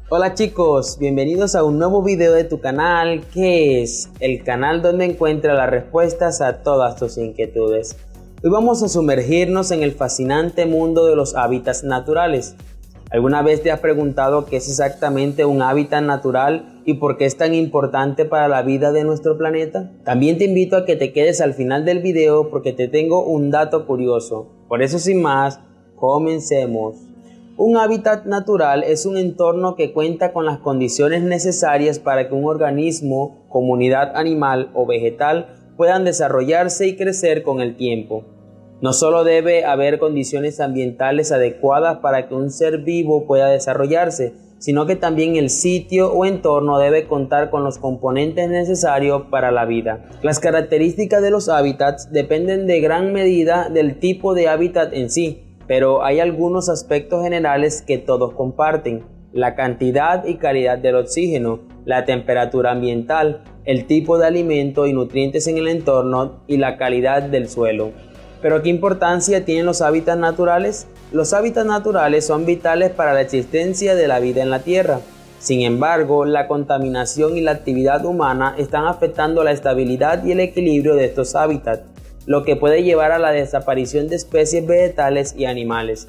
Hola chicos, bienvenidos a un nuevo video de tu canal, que es el canal donde encuentras las respuestas a todas tus inquietudes. Hoy vamos a sumergirnos en el fascinante mundo de los hábitats naturales. ¿Alguna vez te has preguntado qué es exactamente un hábitat natural y por qué es tan importante para la vida de nuestro planeta? También te invito a que te quedes al final del video porque te tengo un dato curioso. Por eso, sin más, comencemos. Un hábitat natural es un entorno que cuenta con las condiciones necesarias para que un organismo, comunidad animal o vegetal puedan desarrollarse y crecer con el tiempo. No solo debe haber condiciones ambientales adecuadas para que un ser vivo pueda desarrollarse, sino que también el sitio o entorno debe contar con los componentes necesarios para la vida. Las características de los hábitats dependen de gran medida del tipo de hábitat en sí, pero hay algunos aspectos generales que todos comparten: la cantidad y calidad del oxígeno, la temperatura ambiental, el tipo de alimento y nutrientes en el entorno y la calidad del suelo. ¿Pero qué importancia tienen los hábitats naturales? Los hábitats naturales son vitales para la existencia de la vida en la Tierra. Sin embargo, la contaminación y la actividad humana están afectando la estabilidad y el equilibrio de estos hábitats, lo que puede llevar a la desaparición de especies vegetales y animales.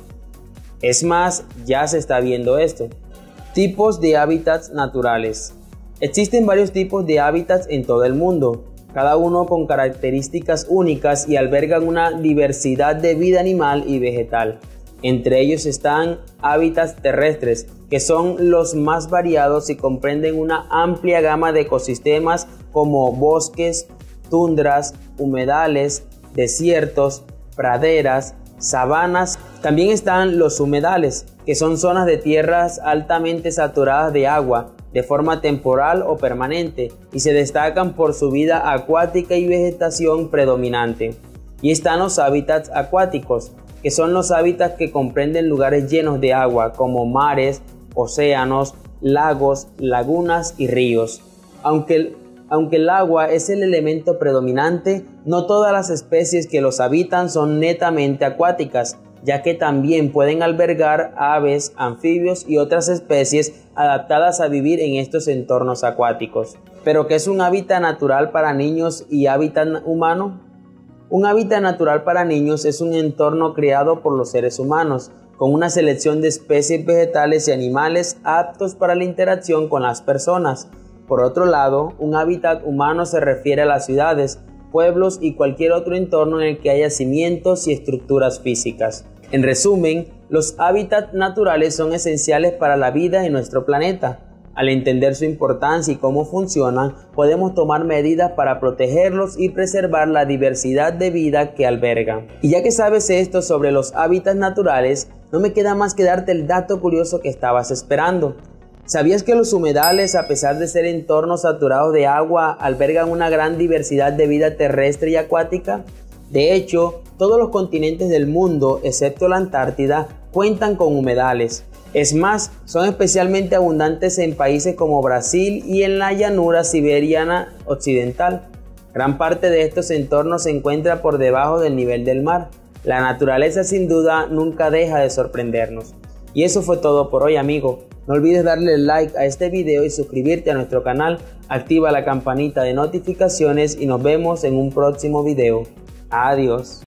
Es más, ya se está viendo esto. Tipos de hábitats naturales. Existen varios tipos de hábitats en todo el mundo, cada uno con características únicas y albergan una diversidad de vida animal y vegetal. Entre ellos están hábitats terrestres, que son los más variados y comprenden una amplia gama de ecosistemas como bosques, tundras, humedales, desiertos, praderas, sabanas. También están los humedales, que son zonas de tierras altamente saturadas de agua, de forma temporal o permanente, y se destacan por su vida acuática y vegetación predominante. Y están los hábitats acuáticos, que son los hábitats que comprenden lugares llenos de agua, como mares, océanos, lagos, lagunas y ríos. Aunque el agua es el elemento predominante, no todas las especies que los habitan son netamente acuáticas, ya que también pueden albergar aves, anfibios y otras especies adaptadas a vivir en estos entornos acuáticos. ¿Pero qué es un hábitat natural para niños y hábitat humano? Un hábitat natural para niños es un entorno creado por los seres humanos, con una selección de especies vegetales y animales aptos para la interacción con las personas. Por otro lado, un hábitat humano se refiere a las ciudades, pueblos y cualquier otro entorno en el que haya cimientos y estructuras físicas. En resumen, los hábitats naturales son esenciales para la vida en nuestro planeta. Al entender su importancia y cómo funcionan, podemos tomar medidas para protegerlos y preservar la diversidad de vida que albergan. Y ya que sabes esto sobre los hábitats naturales, no me queda más que darte el dato curioso que estabas esperando. ¿Sabías que los humedales, a pesar de ser entornos saturados de agua, albergan una gran diversidad de vida terrestre y acuática? De hecho, todos los continentes del mundo, excepto la Antártida, cuentan con humedales. Es más, son especialmente abundantes en países como Brasil y en la llanura siberiana occidental. Gran parte de estos entornos se encuentra por debajo del nivel del mar. La naturaleza sin duda nunca deja de sorprendernos. Y eso fue todo por hoy, amigo. No olvides darle like a este video y suscribirte a nuestro canal. Activa la campanita de notificaciones y nos vemos en un próximo video. Adiós.